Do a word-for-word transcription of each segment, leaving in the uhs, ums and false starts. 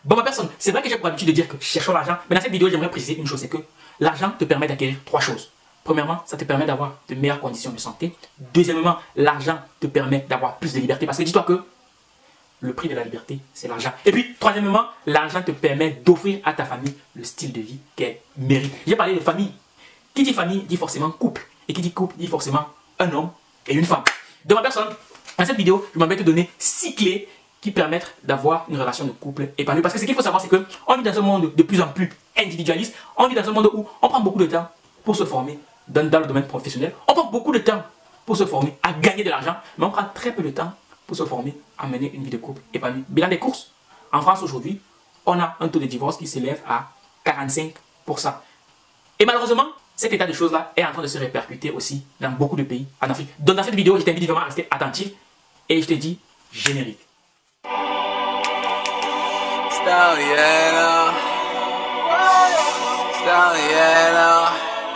Bon, ma personne, c'est vrai que j'ai pour habitude de dire que cherchons l'argent, mais dans cette vidéo, j'aimerais préciser une chose, c'est que l'argent te permet d'acquérir trois choses. Premièrement, ça te permet d'avoir de meilleures conditions de santé. Deuxièmement, l'argent te permet d'avoir plus de liberté, parce que dis-toi que le prix de la liberté, c'est l'argent. Et puis, troisièmement, l'argent te permet d'offrir à ta famille le style de vie qu'elle mérite. J'ai parlé de famille. Qui dit famille, dit forcément couple. Et qui dit couple, dit forcément un homme et une femme. De ma personne, dans cette vidéo, je m'en vais te donner six clés qui permettent d'avoir une relation de couple épanouie. Parce que ce qu'il faut savoir, c'est qu'on vit dans un monde de plus en plus individualiste. On vit dans un monde où on prend beaucoup de temps pour se former dans, dans le domaine professionnel. On prend beaucoup de temps pour se former à gagner de l'argent, mais on prend très peu de temps pour se former à mener une vie de couple épanouie. Bilan des courses, en France aujourd'hui, on a un taux de divorce qui s'élève à quarante-cinq pour cent. Et malheureusement, cet état de choses-là est en train de se répercuter aussi dans beaucoup de pays en Afrique. Donc dans cette vidéo, je t'invite vraiment à rester attentif et je te dis générique. Stallion. Stallion.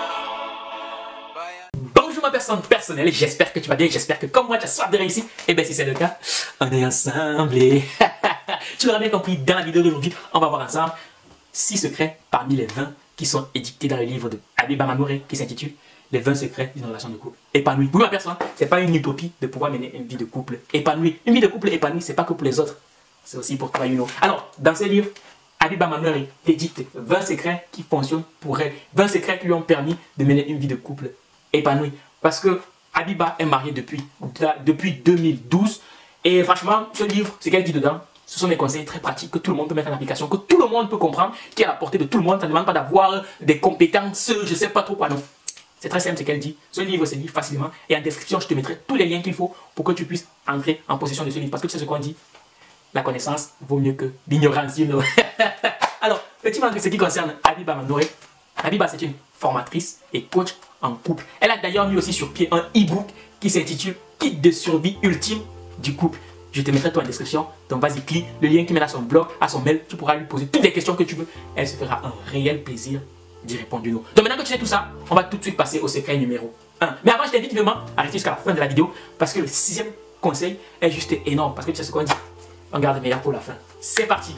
Bonjour ma personne personnelle, j'espère que tu vas bien, j'espère que comme moi tu as soif de réussir. Et bien si c'est le cas, on est ensemble. Et tu l'auras bien compris, dans la vidéo d'aujourd'hui, on va voir ensemble six secrets parmi les vingt qui sont édictés dans le livre de Habiba Manouré qui s'intitule Les vingt secrets d'une relation de couple épanouie. Pour ma personne, c'est pas une utopie de pouvoir mener une vie de couple épanouie. Une vie de couple épanouie, c'est pas que pour les autres, c'est aussi pour toi, you know. Alors, dans ce livre, Habiba Manouré édicte vingt secrets qui fonctionnent pour elle, vingt secrets qui lui ont permis de mener une vie de couple épanouie. Parce que Habiba est mariée depuis, depuis deux mille douze et franchement, ce livre, ce qu'elle dit dedans, ce sont des conseils très pratiques que tout le monde peut mettre en application, que tout le monde peut comprendre, qui est à la portée de tout le monde. Ça ne demande pas d'avoir des compétences, je ne sais pas trop quoi, non. C'est très simple ce qu'elle dit. Ce livre se lit facilement et en description, je te mettrai tous les liens qu'il faut pour que tu puisses entrer en possession de ce livre. Parce que tu sais ce qu'on dit, la connaissance vaut mieux que l'ignorance, you know. Alors, petit mot de ce qui concerne Habiba Manouré. Habiba, c'est une formatrice et coach en couple. Elle a d'ailleurs mis aussi sur pied un e-book qui s'intitule Kit de survie ultime du couple. Je te mettrai tout en description, donc vas-y, clique le lien qui mène à son blog, à son mail, tu pourras lui poser toutes les questions que tu veux. Elle se fera un réel plaisir d'y répondre du nous. Donc maintenant que tu sais tout ça, on va tout de suite passer au secret numéro un. Mais avant, je t'invite vraiment à rester jusqu'à la fin de la vidéo parce que le sixième conseil est juste énorme. Parce que tu sais ce qu'on dit, on garde le meilleur pour la fin. C'est parti.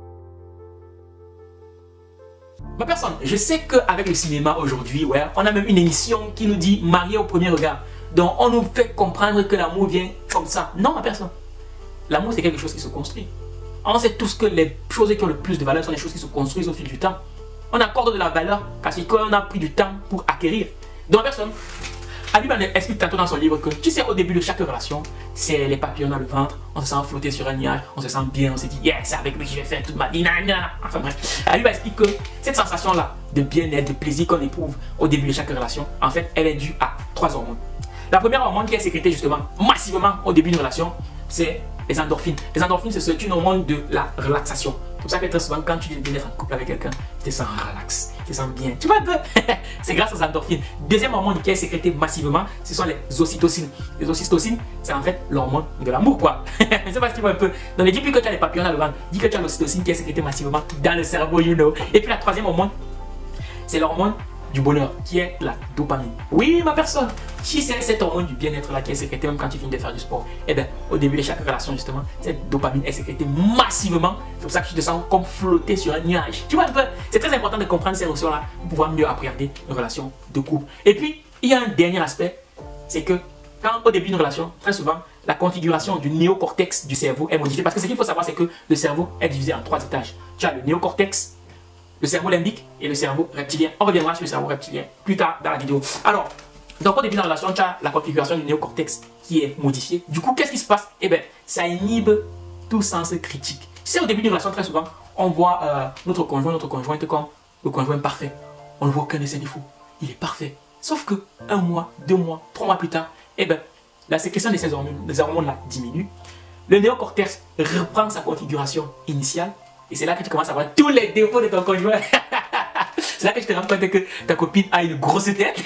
Ma personne, je sais qu'avec le cinéma aujourd'hui, ouais, on a même une émission qui nous dit marié au premier regard. Donc on nous fait comprendre que l'amour vient comme ça. Non, ma personne. L'amour, c'est quelque chose qui se construit. On sait tous que les choses qui ont le plus de valeur sont les choses qui se construisent au fil du temps. On accorde de la valeur parce qu'on a pris du temps pour acquérir. Donc, personne, Habiba explique tantôt dans son livre que, tu sais, au début de chaque relation, c'est les papillons dans le ventre, on se sent flotter sur un nuage, on se sent bien, on se dit, yes, c'est avec lui que je vais faire toute ma vie. Enfin bref, Habiba explique que cette sensation-là de bien-être, de plaisir qu'on éprouve au début de chaque relation, en fait, elle est due à trois hormones. La première hormone qui est sécrétée justement massivement au début d'une relation, c'est les endorphines. Les endorphines, c'est une hormone de la relaxation. C'est pour ça que très souvent, quand tu viens d'être en couple avec quelqu'un, tu te sens relax, tu te sens bien. Tu vois un peu? C'est grâce aux endorphines. Deuxième hormone qui est sécrétée massivement, ce sont les ocytocines. Les ocytocines, c'est en fait l'hormone de l'amour, quoi. Je sais pas si tu vois un peu. Donc, ne dis plus que tu as les papillons dans le ventre, dis que tu as l'ocytocine qui est sécrétée massivement dans le cerveau, you know. Et puis la troisième hormone, c'est l'hormone du bonheur, qui est la dopamine. Oui, ma personne, si c'est cette hormone du bien-être là qui est sécrétée même quand tu finis de faire du sport, et bien au début de chaque relation justement, cette dopamine est sécrétée massivement. C'est pour ça que tu te sens comme flotter sur un nuage. Tu vois un peu, c'est très important de comprendre ces notions là pour pouvoir mieux appréhender une relation de couple. Et puis, il y a un dernier aspect, c'est que quand au début d'une relation, très souvent, la configuration du néocortex du cerveau est modifiée. Parce que ce qu'il faut savoir, c'est que le cerveau est divisé en trois étages. Tu as le néocortex, le cerveau limbique et le cerveau reptilien. On reviendra sur le cerveau reptilien plus tard dans la vidéo. Alors, donc au début de la relation, tu as la configuration du néocortex qui est modifiée. Du coup, qu'est-ce qui se passe? Eh bien, ça inhibe tout sens critique. Tu sais, au début d'une relation, très souvent, on voit euh, notre conjoint, notre conjointe comme le conjoint parfait. On ne voit aucun de ses défauts. Il est parfait. Sauf que un mois, deux mois, trois mois plus tard, eh bien, la sécrétion de ces hormones, des hormones là diminue. Le néocortex reprend sa configuration initiale. Et c'est là que tu commences à voir tous les défauts de ton conjoint. C'est là que je te rends compte que ta copine a une grosse tête.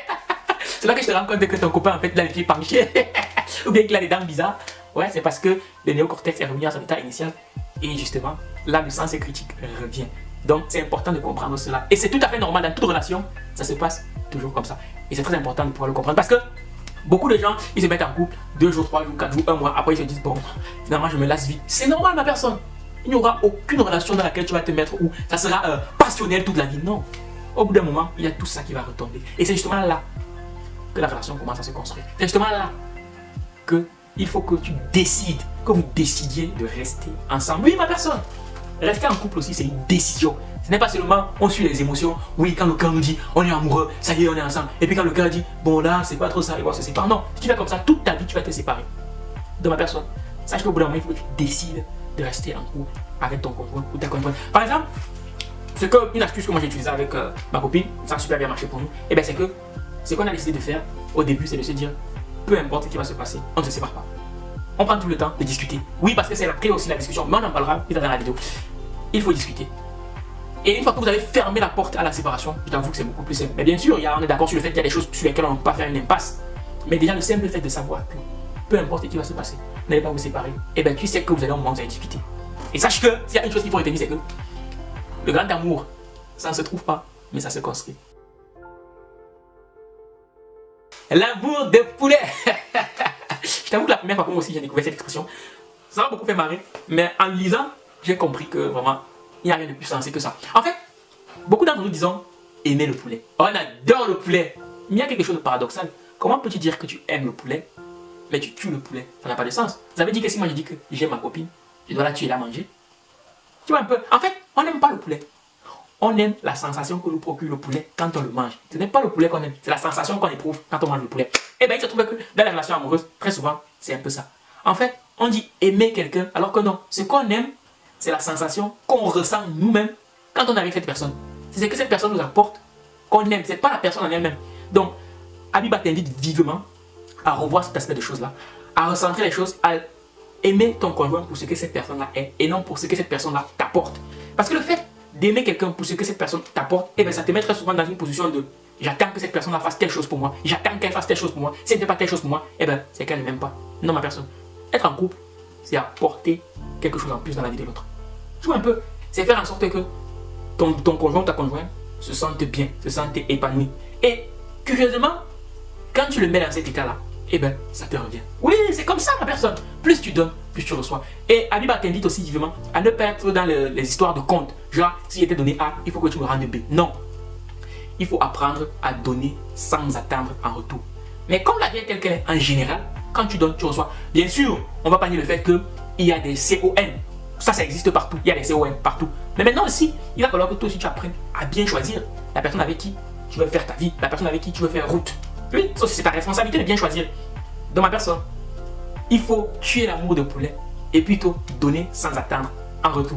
C'est là que je te rends compte que ton copain en fait il a les pieds penchés. Ou bien qu'il a des dents bizarres. Ouais, c'est parce que le néocortex est revenu à son état initial. Et justement, là le sens critique revient. Donc c'est important de comprendre cela. Et c'est tout à fait normal dans toute relation. Ça se passe toujours comme ça. Et c'est très important de pouvoir le comprendre. Parce que beaucoup de gens, ils se mettent en couple deux jours, trois jours, quatre jours, un mois. Après ils se disent, bon, finalement je me lasse vite. C'est normal ma personne. Il n'y aura aucune relation dans laquelle tu vas te mettre où ça sera euh, passionnel toute la vie. Non. Au bout d'un moment, il y a tout ça qui va retomber. Et c'est justement là que la relation commence à se construire. C'est justement là que il faut que tu décides, que vous décidiez de rester ensemble. Oui, ma personne. Rester en couple aussi, c'est une décision. Ce n'est pas seulement on suit les émotions. Oui, quand le cœur nous dit on est amoureux, ça y est, on est ensemble. Et puis quand le cœur dit bon là, c'est pas trop ça, et on se sépare. Non, si tu fais comme ça, toute ta vie, tu vas te séparer de ma personne. Sache qu'au bout d'un moment, il faut que tu décides de rester en couple avec ton conjoint ou ta conjointe. Par exemple, ce que, une astuce que moi j'ai utilisée avec euh, ma copine, ça a super bien marché pour nous, et bien c'est que ce qu'on a décidé de faire au début, c'est de se dire peu importe ce qui va se passer, on ne se sépare pas. On prend tout le temps de discuter. Oui, parce que c'est la clé aussi, la discussion, mais on en parlera plus tard dans la vidéo. Il faut discuter. Et une fois que vous avez fermé la porte à la séparation, je t'avoue que c'est beaucoup plus simple. Mais bien sûr, il y a, on est d'accord sur le fait qu'il y a des choses sur lesquelles on ne peut pas faire une impasse. Mais déjà, le simple fait de savoir que peu importe ce qui va se passer, vous n'allez pas vous séparer, et bien tu sais que vous allez au moment où vous allez discuter. Et sache que s'il y a une chose qu'il faut retenir, c'est que le grand amour, ça ne se trouve pas, mais ça se construit. L'amour de poulet. Je t'avoue que la première fois que moi aussi j'ai découvert cette expression, ça m'a beaucoup fait marrer. Mais en lisant, j'ai compris que vraiment, il n'y a rien de plus sensé que ça. En fait, beaucoup d'entre nous disons aimer le poulet. On adore le poulet. Mais il y a quelque chose de paradoxal. Comment peux-tu dire que tu aimes le poulet, mais tu tues le poulet? Ça n'a pas de sens. Ça veut dire que si moi je dis que j'aime ma copine, je dois la tuer et la manger. Tu vois un peu. En fait, on n'aime pas le poulet. On aime la sensation que nous procure le poulet quand on le mange. Ce n'est pas le poulet qu'on aime, c'est la sensation qu'on éprouve quand on mange le poulet. Et bien il se trouve que dans les relations amoureuses, très souvent, c'est un peu ça. En fait, on dit aimer quelqu'un, alors que non. Ce qu'on aime, c'est la sensation qu'on ressent nous-mêmes quand on est avec cette personne. C'est ce que cette personne nous apporte qu'on aime. Ce n'est pas la personne en elle-même. Donc, Habiba t'invite vivement à revoir cet aspect de choses-là, à recentrer les choses, à aimer ton conjoint pour ce que cette personne-là est et non pour ce que cette personne-là t'apporte. Parce que le fait d'aimer quelqu'un pour ce que cette personne t'apporte, eh bien, ça te met très souvent dans une position de j'attends que cette personne-là fasse telle chose pour moi, j'attends qu'elle fasse telle chose pour moi. Si elle ne fait pas telle chose pour moi, eh bien, c'est qu'elle ne m'aime pas. Non, ma personne. Être en couple, c'est apporter quelque chose en plus dans la vie de l'autre. Tu vois un peu, c'est faire en sorte que ton, ton conjoint ou ta conjointe se sente bien, se sente épanoui. Et curieusement, quand tu le mets dans cet état-là, eh bien, ça te revient. Oui, c'est comme ça, ma personne. Plus tu donnes, plus tu reçois. Et Habiba t'invite aussi vivement à ne pas être dans le, les histoires de compte. Genre, s'il était donné A, il faut que tu me rendes B. Non. Il faut apprendre à donner sans attendre en retour. Mais comme la vie est telle qu'elle est en général, quand tu donnes, tu reçois. Bien sûr, on va pas nier le fait qu'il y a des C O N. Ça, ça existe partout. Il y a des C O N partout. Mais maintenant aussi, il va falloir que toi aussi tu apprennes à bien choisir la personne avec qui tu veux faire ta vie, la personne avec qui tu veux faire route. Oui, ça c'est ta responsabilité de bien choisir. Dans ma personne, il faut tuer l'amour de poulet et plutôt donner sans attendre en retour.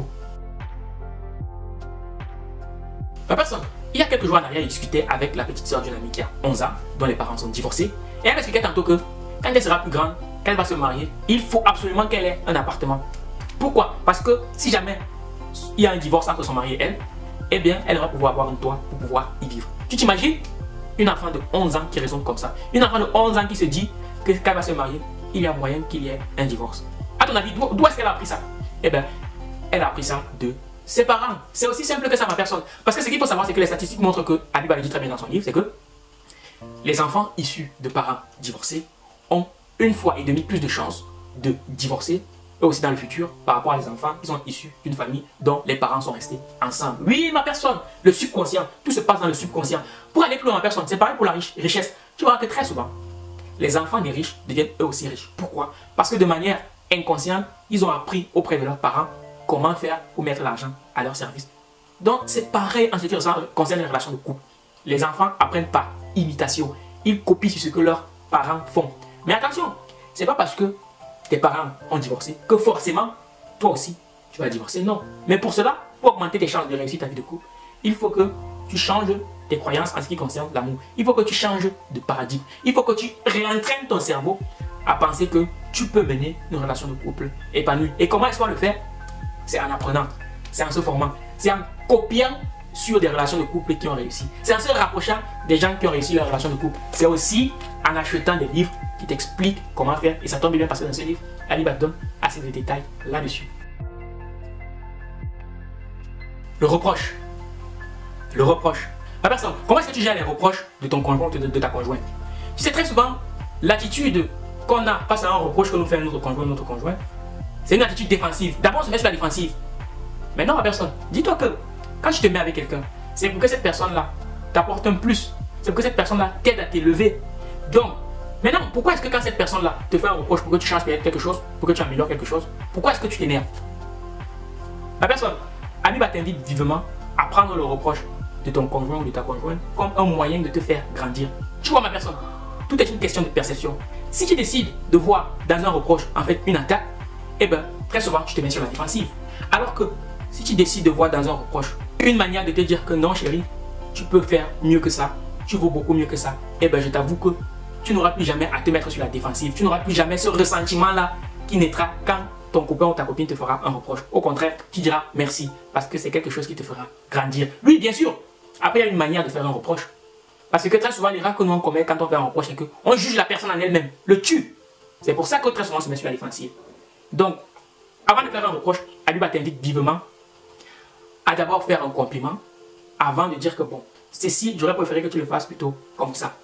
Ma personne, il y a quelques jours en arrière, il discutait avec la petite soeur d'une amie qui a onze ans, dont les parents sont divorcés. Et elle m'expliquait tantôt que quand elle sera plus grande, quand elle va se marier, il faut absolument qu'elle ait un appartement. Pourquoi? Parce que si jamais il y a un divorce entre son mari et elle, eh bien, elle va pouvoir avoir un toit pour pouvoir y vivre. Tu t'imagines une enfant de onze ans qui raisonne comme ça? Une enfant de onze ans qui se dit que quand elle va se marier, il y a moyen qu'il y ait un divorce. À ton avis, d'où est-ce qu'elle a appris ça? Eh bien, elle a appris ça de ses parents. C'est aussi simple que ça, ma personne. Parce que ce qu'il faut savoir, c'est que les statistiques montrent que, Habiba le dit très bien dans son livre, c'est que les enfants issus de parents divorcés ont une fois et demie plus de chances de divorcer, eux aussi dans le futur, par rapport à les enfants qui sont issus d'une famille dont les parents sont restés ensemble. Oui, ma personne, le subconscient, tout se passe dans le subconscient. Pour aller plus loin, ma personne, c'est pareil pour la richesse. Tu vois que très souvent, les enfants des riches deviennent eux aussi riches. Pourquoi? Parce que de manière inconsciente, ils ont appris auprès de leurs parents comment faire pour mettre l'argent à leur service. Donc, c'est pareil en ce qui concerne les relations de couple. Les enfants apprennent par imitation. Ils copient sur ce que leurs parents font. Mais attention, c'est pas parce que tes parents ont divorcé que forcément, toi aussi, tu vas divorcer. Non. Mais pour cela, pour augmenter tes chances de réussir ta vie de couple, il faut que tu changes tes croyances en ce qui concerne l'amour. Il faut que tu changes de paradigme. Il faut que tu réentraînes ton cerveau à penser que tu peux mener une relation de couple épanouie. Et comment est-ce qu'on le fait? C'est en apprenant, c'est en se formant, c'est en copiant sur des relations de couple qui ont réussi. C'est en se rapprochant des gens qui ont réussi leur relation de couple. C'est aussi en achetant des livres qui t'expliquent comment faire. Et ça tombe bien parce que dans ce livre, Habiba donne assez de détails là-dessus. Le reproche. Le reproche. Ma personne, comment est-ce que tu gères les reproches de ton conjoint ou de, de ta conjointe? Tu sais, très souvent, l'attitude qu'on a face à un reproche que nous fait notre conjoint ou notre conjoint, c'est une attitude défensive. D'abord, on se met sur la défensive. Mais non, ma personne, dis-toi que quand tu te mets avec quelqu'un, c'est pour que cette personne-là t'apporte un plus. C'est pour que cette personne-là t'aide à t'élever. Donc, maintenant, pourquoi est-ce que quand cette personne-là te fait un reproche pour que tu changes quelque chose, pour que tu améliores quelque chose, pourquoi est-ce que tu t'énerves? Ma personne, Abiba t'invite vivement à prendre le reproche de ton conjoint ou de ta conjointe comme un moyen de te faire grandir. Tu vois ma personne, tout est une question de perception. Si tu décides de voir dans un reproche en fait une attaque, eh bien très souvent tu te mets sur la défensive. Alors que si tu décides de voir dans un reproche une manière de te dire que non chérie, tu peux faire mieux que ça, tu vaux beaucoup mieux que ça, eh bien je t'avoue que tu n'auras plus jamais à te mettre sur la défensive. Tu n'auras plus jamais ce ressentiment-là qui naîtra quand ton copain ou ta copine te fera un reproche. Au contraire, tu diras merci parce que c'est quelque chose qui te fera grandir. Oui, bien sûr. Après, il y a une manière de faire un reproche. Parce que très souvent, l'erreur que nous on commet quand on fait un reproche, c'est qu'on juge la personne en elle-même, le tue. C'est pour ça que très souvent, on se met sur la défensive. Donc, avant de faire un reproche, Abiba t'invite vivement à d'abord faire un compliment avant de dire que bon, ceci, j'aurais préféré que tu le fasses plutôt comme ça.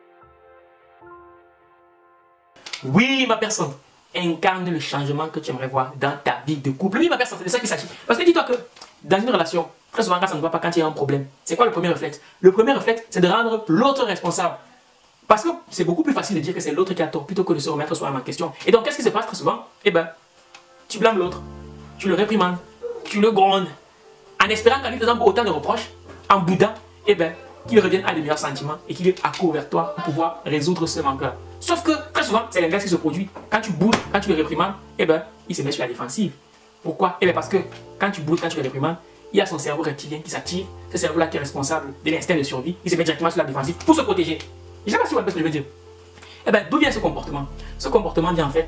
Oui, ma personne, incarne le changement que tu aimerais voir dans ta vie de couple. Oui, ma personne, c'est de ça qu'il s'agit. Parce que dis-toi que dans une relation, très souvent, quand ça ne va pas, quand il y a un problème, c'est quoi le premier réflexe? Le premier réflexe, c'est de rendre l'autre responsable. Parce que c'est beaucoup plus facile de dire que c'est l'autre qui a tort plutôt que de se remettre soi-même en question. Et donc, qu'est-ce qui se passe très souvent? Eh bien, tu blâmes l'autre, tu le réprimandes, tu le grondes, en espérant qu'en lui faisant autant de reproches, en boudant, eh bien, qu'il revienne à de meilleurs sentiments et qu'il accourt vers toi pour pouvoir résoudre ce manqueur. Sauf que très souvent, c'est l'inverse qui se produit. Quand tu boudes, quand tu le réprimandes, eh ben, il se met sur la défensive. Pourquoi? Eh bien parce que quand tu boudes, quand tu le réprimandes, il y a son cerveau reptilien qui s'active. Ce cerveau-là qui est responsable de l'instinct de survie. Il se met directement sur la défensive pour se protéger. Je ne sais pas si vous voyez ce que je veux dire. Eh bien, d'où vient ce comportement? Ce comportement vient en fait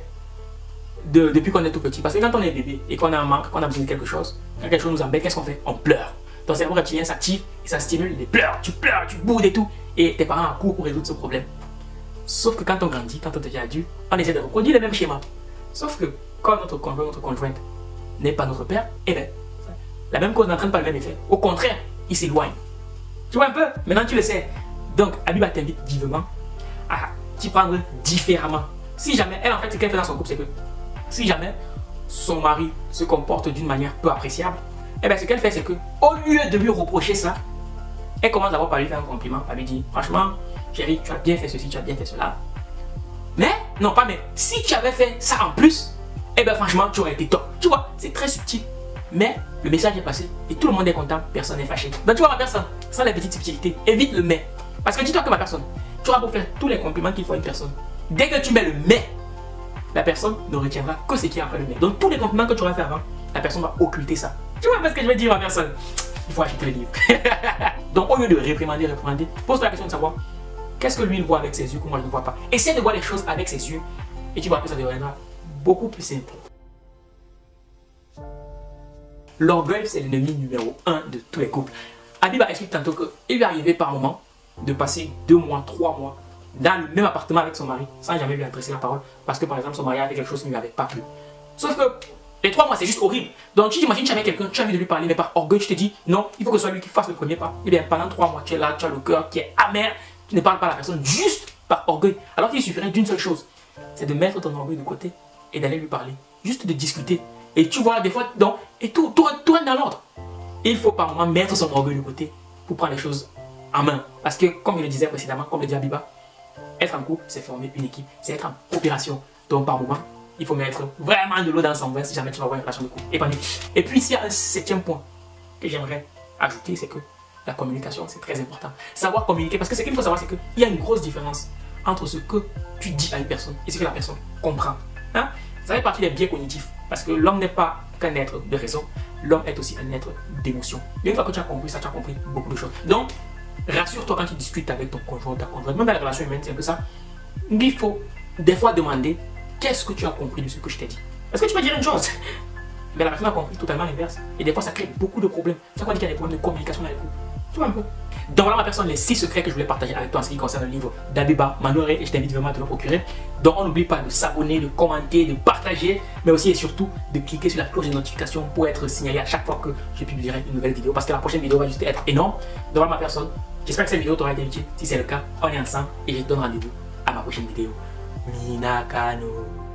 de, depuis qu'on est tout petit. Parce que quand on est bébé et qu'on a un manque, qu'on a besoin de quelque chose, quand quelque chose nous embête, qu'est-ce qu'on fait? On pleure. Ton cerveau reptilien s'active et ça stimule les pleurs. Tu pleures, tu boudes et tout. Et tes parents accourent pour résoudre ce problème. Sauf que quand on grandit, quand on devient adulte, on essaie de reproduire le même schéma. Sauf que quand notre conjoint, notre conjointe n'est pas notre père, eh bien, la même cause n'entraîne pas le même effet. Au contraire, il s'éloigne. Tu vois un peu? Maintenant tu le sais. Donc, Abiba t'invite vivement à t'y prendre différemment. Si jamais, elle en fait, ce qu'elle fait dans son couple, c'est que si jamais son mari se comporte d'une manière peu appréciable, eh bien, ce qu'elle fait, c'est que au lieu de lui reprocher ça, elle commence d'abord par lui faire un compliment, par lui dire, franchement, chérie, tu as bien fait ceci, tu as bien fait cela. Mais, non pas mais, si tu avais fait ça en plus, eh bien franchement, tu aurais été top. Tu vois, c'est très subtil. Mais le message est passé et tout le monde est content, personne n'est fâché. Donc tu vois ma personne, sans les petites subtilités, évite le mais. Parce que dis-toi que ma personne, tu auras beau faire tous les compliments qu'il faut à une personne. Dès que tu mets le mais, la personne ne retiendra que ce qui est après le mais. Donc tous les compliments que tu auras fait avant, la personne va occulter ça. Tu vois ce que je veux dire ma personne? Il faut acheter le livre. Donc au lieu de réprimander, réprimander, pose-toi la question de savoir qu'est-ce que lui il voit avec ses yeux que moi je ne vois pas. Essaie de voir les choses avec ses yeux et tu vois que ça deviendra beaucoup plus simple. L'orgueil, c'est l'ennemi numéro un de tous les couples. Abiba explique tantôt qu'il lui arrivait par moment de passer deux mois, trois mois dans le même appartement avec son mari sans jamais lui adresser la parole parce que par exemple son mari avait quelque chose qui ne lui avait pas plu. Sauf que les trois mois c'est juste horrible. Donc tu t'imagines jamais quelqu'un, tu as envie de lui parler mais par orgueil tu te dis non, il faut que ce soit lui qui fasse le premier pas. Et bien pendant trois mois tu es là, tu as le cœur qui est amer, tu ne parles pas à la personne juste par orgueil. Alors qu'il suffirait d'une seule chose, c'est de mettre ton orgueil de côté et d'aller lui parler, juste de discuter. Et tu vois des fois, donc, et tout, tout, tout rentre dans l'ordre. Il faut par moment mettre son orgueil de côté pour prendre les choses en main. Parce que comme je le disais précédemment, comme le dit Abiba, être en couple, c'est former une équipe, c'est être en coopération. Donc par moment, il faut mettre vraiment de l'eau dans son vin si jamais tu vas avoir une relation de couple épanouie. Et puis s'il y a un septième point que j'aimerais ajouter, c'est que la communication, c'est très important. Savoir communiquer, parce que ce qu'il faut savoir, c'est qu'il y a une grosse différence entre ce que tu dis à une personne et ce que la personne comprend. Hein? Ça fait partie des biais cognitifs. Parce que l'homme n'est pas qu'un être de raison, l'homme est aussi un être d'émotion. Et une fois que tu as compris ça, tu as compris beaucoup de choses. Donc, rassure-toi quand tu discutes avec ton conjoint ou ta conjointe, même dans les relations humaines, c'est un peu ça. Il faut des fois demander qu'est-ce que tu as compris de ce que je t'ai dit. Parce que tu peux dire une chose, mais la personne a compris totalement l'inverse. Et des fois, ça crée beaucoup de problèmes. Ça veut dire qu'il y a des problèmes de communication dans les couples. Tu vois un peu. Donc voilà ma personne, les six secrets que je voulais partager avec toi en ce qui concerne le livre d'Abiba Manouré et je t'invite vraiment à te le procurer. Donc on n'oublie pas de s'abonner, de commenter, de partager, mais aussi et surtout de cliquer sur la cloche de notification pour être signalé à chaque fois que je publierai une nouvelle vidéo parce que la prochaine vidéo va juste être énorme. Donc voilà ma personne, j'espère que cette vidéo t'aura été utile. Si c'est le cas, on est ensemble et je te donne rendez-vous à ma prochaine vidéo. Minakano.